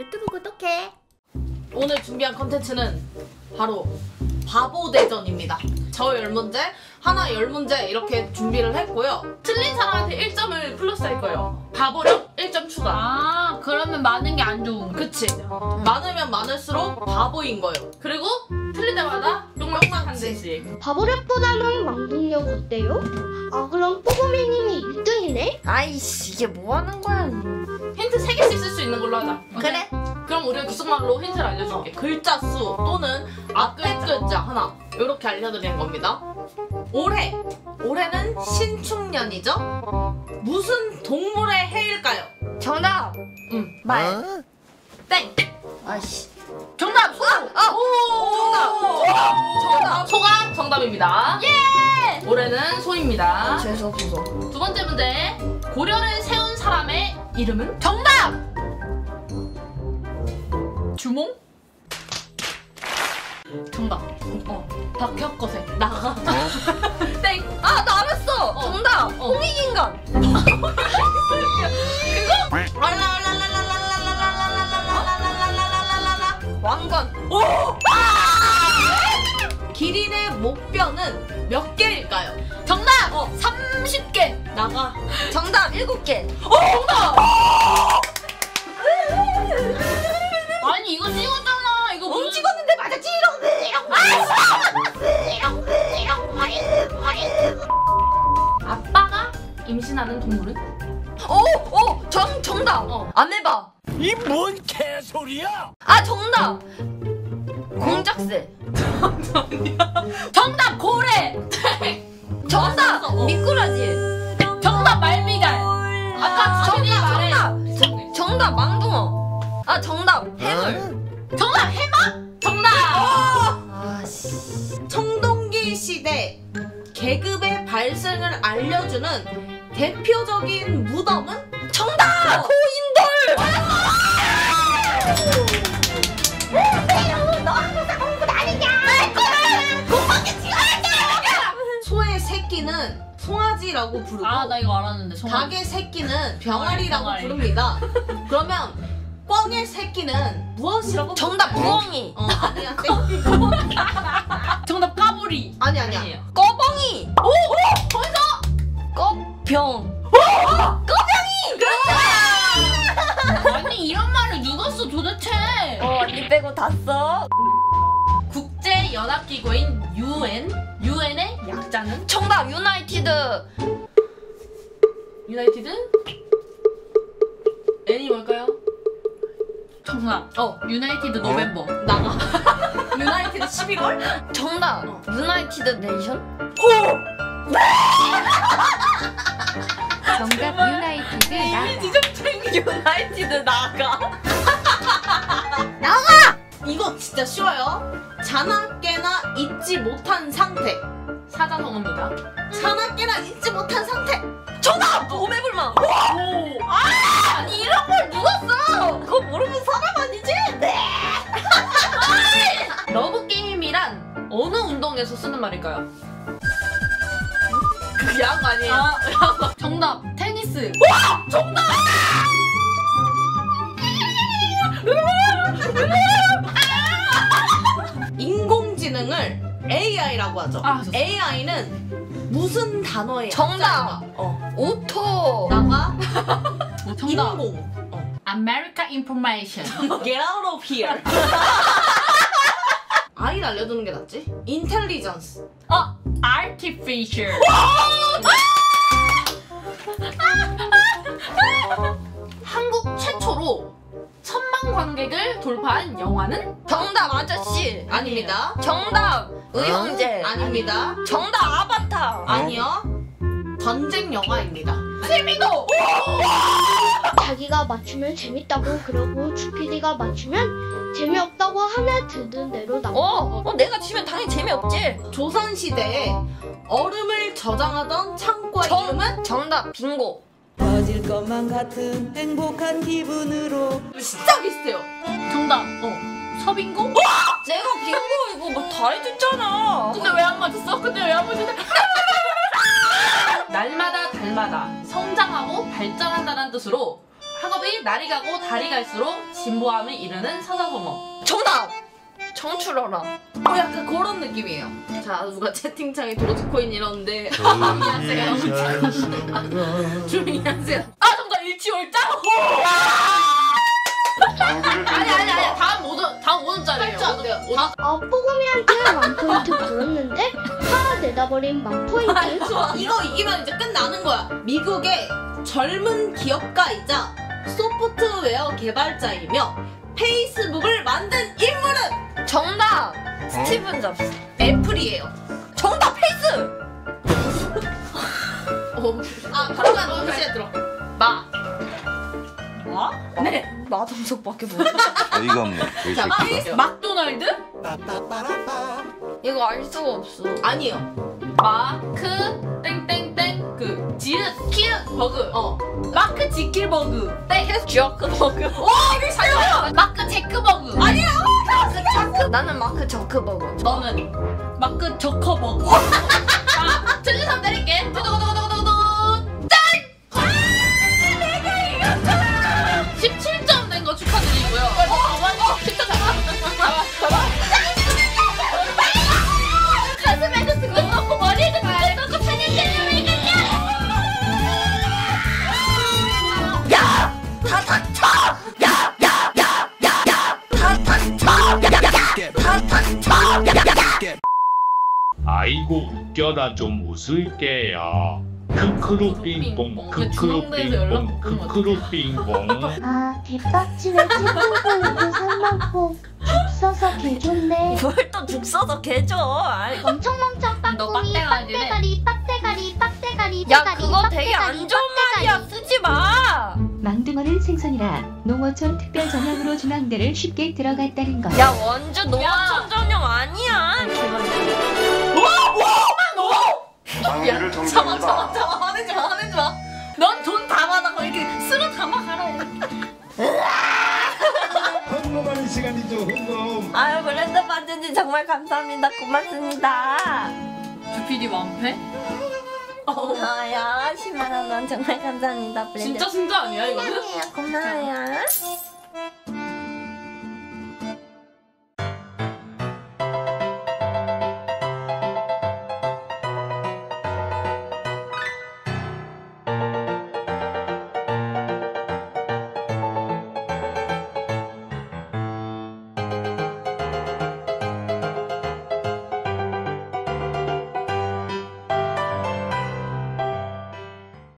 유튜브 구독해. 오늘 준비한 컨텐츠는 바로 바보 대전입니다. 저 10문제, 하나 10문제 이렇게 준비를 했고요. 틀린 사람한테 1점을 플러스할 거예요. 바보력 1점 추가. 아, 그러면 많은 게 안 좋은 거. 그치? 많으면 많을수록 바보인 거예요. 그리고 틀릴 때마다 욕망 한 대씩. 바보력보다는 망동력 어때요? 아 그럼 뽀뽀미님이 1등이네? 아이씨 이게 뭐 하는 거야? 힌트 3개씩 쓸 수 있는 걸로 하자. 그래? 그럼 우리가 구속말로 힌트를 알려줄게. 글자 수 또는 앞에 글자 하나 이렇게 알려드리는 겁니다. 올해는 신축년이죠? 무슨 동물의 해일까요? 정답! 말. 땡! 아이씨. 정답! 소! 정답! 소가 정답입니다. 예! 올해는 소입니다. 재수없어서. 두 번째 문제. 고려를 세운 사람의 이름은? 정답! 주몽? 정답. 박혁거세. 나가. 땡! 아, 나 알았어! 정답! 홍익인간! 왕건! 기린의 목뼈는 몇 개일까요? 정답! 30개! 나가. 정답! 7개! 아니, 이거 찍었잖아. 이거 무슨... 찍었는데 맞았지! 아빠가 임신하는 동물은? 정답! 아메바! 이 뭔 개소리야! 아, 정답! 공작새! 정답, 고래! 정답! 미꾸라지! 정답, 말미갈! 아까 주민이 말해. 정답! 망둥어! 아, 정답! 해물! 정답, 해마? 정답! 아씨. 청동기 시대 계급의 발생을 알려주는 대표적인 무덤은? 정답! 고인돌! 소의 새끼는 송아지라고 부르고 아, 나 이거 알았는데. 닭의 새끼는 병아리라고 병아리. 부릅니다. 그러면 꿩의 새끼는 무엇이라고 정답! 부를까요? 부엉이! 아니야. 땡. 정답, 까불이. 아니야. 아니에요. 꺼벙이! 거기서! 꺼병! 아니, 이런 말을 누가 써 도대체? 언니 빼고 다 써. 국제연합기구인 유엔의 약자는? 정답! 유나이티드! 유나이티드? N이 뭘까요? 정답. 유나이티드 노벰버. 나가. 유나이티드 11월? 정답! 유나이티드 네이션? 정답 유나이티드 나가. 유나이티드 나가! 이거 진짜 쉬워요. 자나 깨나 잊지 못한 상태. 사자성어입니다. 자나 깨나 잊지 못한 상태. 정답! 오매불망! 아니 이런 걸 누가 써? 그거 모르는 사람 아니지? 네. 러브 게임이란 어느 운동에서 쓰는 말일까요? 그 야구 아니에요? 정답, 테니스. 인공지능을 AI라고 하죠. 좋습니다. AI는 무슨 단어의 정답! 약자인가? 오토! 나가. 정답. 인공. America Information. Get out of here. I를 알려두는 게 낫지? Intelligence. Artificial. 한국 최초로 1000만 관객을 돌파한 영화는? 정답! 아저씨! 아닙니다. 정답! 의형제! 아닙니다. 정답! 아바타! 아니요. 전쟁 영화입니다. 자기가 맞추면 재밌다고 그러고 주PD가 맞추면 재미없다고 하면 듣는 대로 나와. 내가 치면 당연히 재미없지? 조선시대에 얼음을 저장하던 창고의 이름은? 정답! 빙고! 터질 것만 같은 행복한 기분으로 진짜 비슷해요. 정답. 서빙고? 내가 빙고 이거 뭐 다 해줬잖아! 근데 왜 안 맞았어? 날마다 달마다 성장하고 발전한다는 뜻으로 학업이 날이 가고 달이 갈수록 진보함을 이루는 사자성어. 정답! 청출어라. 약간 그런 느낌이에요. 자, 누가 채팅창에 도지코인 이러는데 조용히 하세요. 조용히 하세요. 아, 정답 일치월장? 아니. 다음 5점짜리예요. 5점. 뽀금이한테 만포인트 벌었는데 하나 내다버린 만포인트. 이거 이기면 이제 끝나는 거야. 미국의 젊은 기업가이자 소프트웨어 개발자이며 페이스북을 만든 인물은 정답! 스티븐 잡스. 애플이에요. 정답 페이스! 바로가 너무 시에 들어. 뭐? 네. 마동석밖에 모르겠어. 어이가 없네. 이 자, 새끼가. 막도날드? 이거 알 수가 없어. 아니에요. 마크 땡땡땡 그 지읒 키읔 버그. 마크 지킬버그. 땡. 쥐어크버그. 이게 잘해요. 마크 제크버그. 아니야. 나는 마크 저크버그. 너는 마크 저커버그. 자, 틀린 사람 때릴게. 두두두두두두두. 짠! 내가 이겼잖아. 17점 된 거 축하드리고요. 가슴에도 등록하고 머리에도 등록하고 편집되는 왜 이겼냐? 다 닥쳐! 다 닥쳐! 아이고 웃겨라 좀 웃을게요. 크크루 빙봉 크크루 빙봉 크크루 빙봉. 아 개빡치네. 채팅창에도 3만포 죽 써서 개좋네. 뭘 또 죽 써서 개줘. 멍청 너 빡꿍이 빡대가리네. 빡대가리. 야 그거 되게 안 좋은 말이야. 쓰지 마. 망둥어는 생선이라 농어촌 특별 전형으로 중앙대를 쉽게 들어갔다는 것. 야 원주 농어촌 전용 아니야. 야, 참아. 화내지 마. 넌 돈 다 받아. 이렇게 쓸어 담아가라. 헌금하는 시간이죠 헌금. 아유 브랜드 반지님 정말 감사합니다. 고맙습니다. 주피디 완패? 고마워요. 10만 원 정말 감사합니다. 브랜드. 진짜 아니야 이거는? 고마워요.